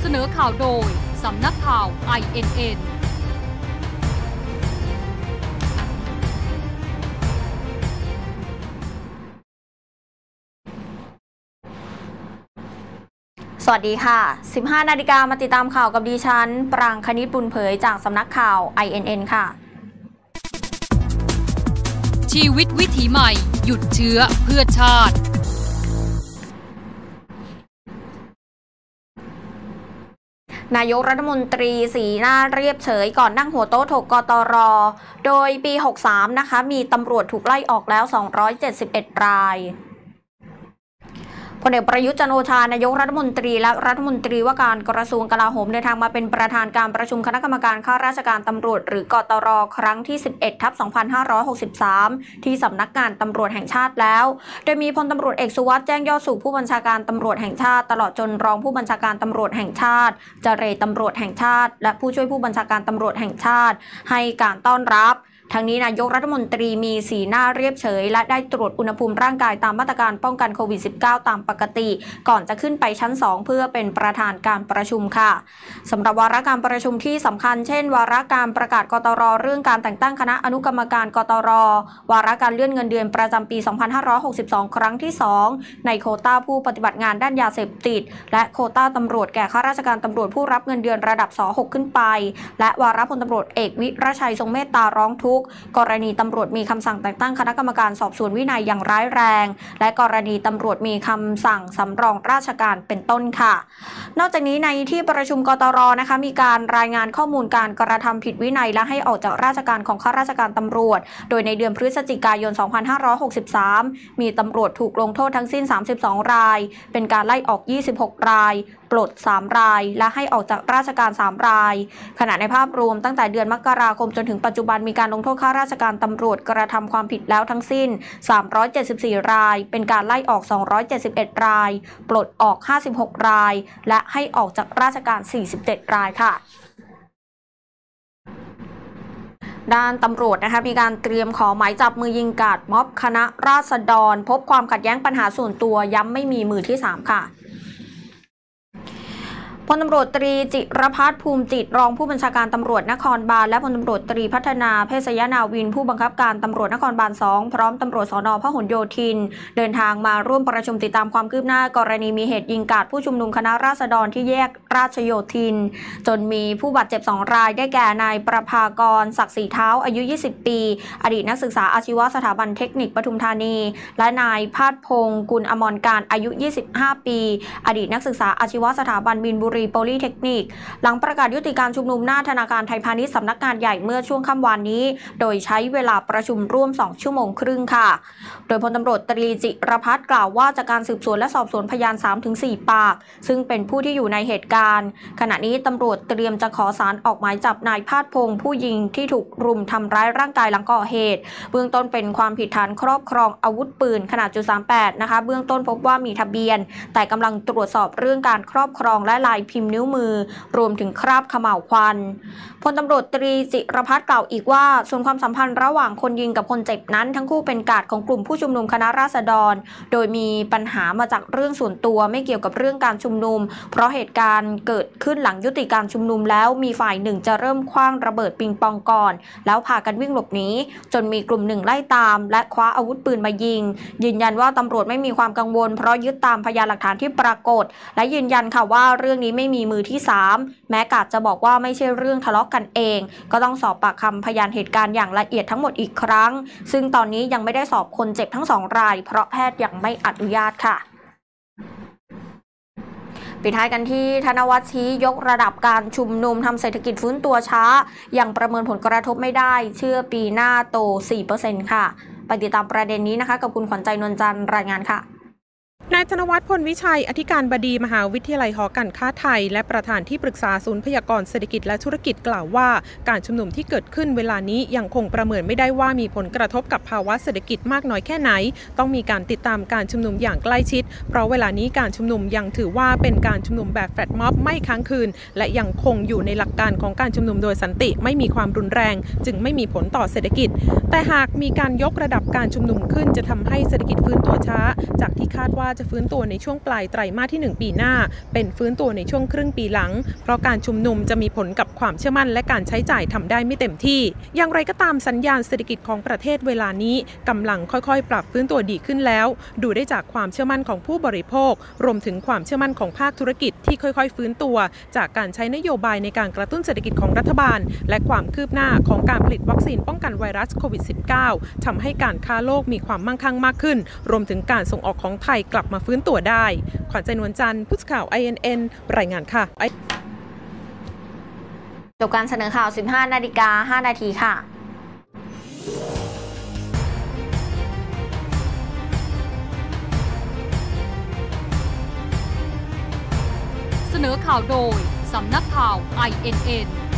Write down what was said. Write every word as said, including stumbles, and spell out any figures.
นอข่าวโดยสำนักข่าว ไอ เอ็น เอ็นสวัสดีค่ะ สิบห้า นาฬิกามาติดตามข่าวกับดิฉันปรางคณิตบุญเผยจากสำนักข่าว ไอ เอ็น เอ็น ค่ะชีวิตวิถีใหม่หยุดเชื้อเพื่อชาตินายกรัฐมนตรีสีหน้าเรียบเฉยก่อนนั่งหัวโต๊ะถกกตร.โดยปี หกสิบสาม นะคะมีตำรวจถูกไล่ออกแล้ว สองร้อยเจ็ดสิบเอ็ด รายพลเอกประยุทธ์จันทร์โอชานายกรัฐมนตรีและรัฐมนตรีว่าการกระทรวงกลาโหมเดินทางมาเป็นประธานการประชุมคณะกรรมการข้าราชการตำรวจหรือกตร.ครั้งที่ สิบเอ็ด ทับ สองพันห้าร้อยหกสิบสาม ที่สำนักงานตำรวจแห่งชาติแล้วโดยมีพลตำรวจเอกสุวัสด์แจ้งยอดสุขผู้บัญชาการตำรวจแห่งชาติตลอดจนรองผู้บัญชาการตำรวจแห่งชาติเจรตำรวจแห่งชาติและผู้ช่วยผู้บัญชาการตำรวจแห่งชาติให้การต้อนรับทั้งนี้นายกรัฐมนตรีมีสีหน้าเรียบเฉยและได้ตรวจอุณหภูมิร่างกายตามมาตรการป้องกันโควิด สิบเก้า ตามปกติก่อนจะขึ้นไปชั้นสองเพื่อเป็นประธานการประชุมค่ะสำหรับวาระการประชุมที่สำคัญเช่นวาระการประกาศกตร.เรื่องการแต่งตั้งคณะอนุกรรมการกตร.วาระการเลื่อนเงินเดือนประจำปี สองพันห้าร้อยหกสิบสอง ครั้งที่สองในโควต้าผู้ปฏิบัติงานด้านยาเสพติดและโควต้าตำรวจแก่ข้าราชการตำรวจผู้รับเงินเดือนระดับ ส หก ขึ้นไปและวาระพลตำรวจเอกวิรชัยทรงเมตตาร้องทุกข์กรณีตำรวจมีคำสั่งแต่งตั้งคณะกรรมการสอบสวนวินัยอย่างร้ายแรงและกรณีตำรวจมีคำสั่งสำรองราชการเป็นต้นค่ะนอกจากนี้ในที่ประชุมกตร.นะคะมีการรายงานข้อมูลการกระทำผิดวินัยและให้ออกจากราชการของข้าราชการตำรวจโดยในเดือนพฤศจิกายน สองพันห้าร้อยหกสิบสาม มีตำรวจถูกลงโทษทั้งสิ้น สามสิบสอง รายเป็นการไล่ออก ยี่สิบหก รายปลด สาม รายและให้ออกจากราชการ สาม รายขณะในภาพรวมตั้งแต่เดือนมกราคมจนถึงปัจจุบันมีการลงโทษข้าราชการตำรวจกระทำความผิดแล้วทั้งสิ้น สามร้อยเจ็ดสิบสี่ รายเป็นการไล่ออก สองร้อยเจ็ดสิบเอ็ด รายปลดออก ห้าสิบหก รายและให้ออกจากราชการ สี่สิบเจ็ด รายค่ะด้านตำรวจนะคะมีการเตรียมขอหมายจับมือยิงกาดม็อบคณะราษฎรพบความขัดแย้งปัญหาส่วนตัวย้ำไม่มีมือที่สามค่ะพลตำรวจตรีจิรพัฒน์ภูมิจิตรองผู้บัญชาการตำรวจนครบาลและพลตำรวจตรีพัฒนาเภสยนาวินผู้บังคับการตำรวจนครบาลสองพร้อมตำรวจสน.พหลโยธินเดินทางมาร่วมประชุมติดตามความคืบหน้ากรณีมีเหตุยิงกาดผู้ชุมนุมคณะราษฎรที่แยกราชโยธินจนมีผู้บาดเจ็บสองรายได้แก่นายประภากรศักดิ์ศรีเท้าอายุยี่สิบปีอดีตนักศึกษาอาชีวสถาบันเทคนิคปทุมธานีและนายพาดพงศ์กุลอมรการอายุยี่สิบห้าปีอดีตนักศึกษาอาชีวสถาบันมีนบุรีโพลีเทคนิคหลังประกาศยุติการชุมนุมหน้าธนาคารไทยพาณิชย์สำนักงานใหญ่เมื่อช่วงค่ำวานนี้โดยใช้เวลาประชุมร่วมสองชั่วโมงครึ่งค่ะโดยพลตำรวจตรีจิรพัฒน์กล่าวว่าจากการสืบสวนและสอบสวนพยาน สามถึงสี่ ปากซึ่งเป็นผู้ที่อยู่ในเหตุการณ์ขณะนี้ตำรวจเตรียมจะขอศาลออกหมายจับนายพาดพงศ์ผู้ยิงที่ถูกรุมทำร้ายร่างกายหลังก่อเหตุเบื้องต้นเป็นความผิดฐานครอบครองอาวุธปืนขนาดจุดสามแปดนะคะเบื้องต้นพบว่ามีทะเบียนแต่กำลังตรวจสอบเรื่องการครอบครองและลายพิมพ์นิ้วมือรวมถึงคราบเขม่าวควันพลตำรวจตรีจิรพัฒน์กล่าวอีกว่าส่วนความสัมพันธ์ระหว่างคนยิงกับคนเจ็บนั้นทั้งคู่เป็นกาดของกลุ่มผู้ชุมนุมคณะราษฎรโดยมีปัญหามาจากเรื่องส่วนตัวไม่เกี่ยวกับเรื่องการชุมนุมเพราะเหตุการณ์เกิดขึ้นหลังยุติการชุมนุมแล้วมีฝ่ายหนึ่งจะเริ่มขว้างระเบิดปิงปองก่อนแล้วพากันวิ่งหลบหนีจนมีกลุ่มหนึ่งไล่ตามและคว้าอาวุธปืนมายิงยืนยันว่าตำรวจไม่มีความกังวลเพราะยึดตามพยานหลักฐานที่ปรากฏและยืนยันค่ะว่าเรื่องนี้ไม่มีมือที่สามแม้กาดจะบอกว่าไม่ใช่เรื่องทะเลาะกันเองก็ต้องสอบปากคำพยานเหตุการณ์อย่างละเอียดทั้งหมดอีกครั้งซึ่งตอนนี้ยังไม่ได้สอบคนเจ็บทั้งสองรายเพราะแพทย์ยังไม่อนุญาตค่ะปิดท้ายกันที่ธนวัฒน์ชี้ยกระดับการชุมนุมทำเศรษฐกิจฟื้นตัวช้ายังประเมินผลกระทบไม่ได้เชื่อปีหน้าโต สี่เปอร์เซ็นต์ ค่ะไปติดตามประเด็นนี้นะคะกับคุณขวัญใจนวลจันทร์รายงานค่ะนายธนวัฒน์พลวิชัยอธิการบดีมหาวิทยาลัยหอการค้าไทยและประธานที่ปรึกษาศูนย์พยากรณ์เศรษฐกิจและธุรกิจกล่าวว่าการชุมนุมที่เกิดขึ้นเวลานี้ยังคงประเมินไม่ได้ว่ามีผลกระทบกับภาวะเศรษฐกิจมากน้อยแค่ไหนต้องมีการติดตามการชุมนุมอย่างใกล้ชิดเพราะเวลานี้การชุมนุมยังถือว่าเป็นการชุมนุมแบบแฟลตม็อบไม่ค้างคืนและยังคงอยู่ในหลักการของการชุมนุมโดยสันติไม่มีความรุนแรงจึงไม่มีผลต่อเศรษฐกิจแต่หากมีการยกระดับการชุมนุมขึ้นจะทำให้เศรษฐกิจฟื้นตัวช้าจากที่คาดว่าจะฟื้นตัวในช่วงปลายไตรมาสที่หนึ่งปีหน้าเป็นฟื้นตัวในช่วงครึ่งปีหลังเพราะการชุมนุมจะมีผลกับความเชื่อมั่นและการใช้จ่ายทำได้ไม่เต็มที่อย่างไรก็ตามสัญญาณเศรษฐกิจของประเทศเวลานี้กำลังค่อยๆปรับฟื้นตัวดีขึ้นแล้วดูได้จากความเชื่อมั่นของผู้บริโภครวมถึงความเชื่อมั่นของภาคธุรกิจที่ค่อยๆฟื้นตัวจากการใช้นโยบายในการกระตุ้นเศรษฐกิจของรัฐบาลและความคืบหน้าของการผลิตวัคซีนป้องกันไวรัสโควิด สิบเก้า ทำให้การค้าโลกมีความมั่งคั่งมากขึ้นรวมถึงการส่งออกของไทยกลับมาฟื้นตัวได้ขวัญใจนวลจันทร์ผู้สื่อข่าว ไอ เอ็น เอ็น รายงานค่ะจบการเสนอข่าว สิบห้านาฬิกาห้านาทีค่ะเสนอข่าวโดยสำนักข่าว ไอ เอ็น เอ็น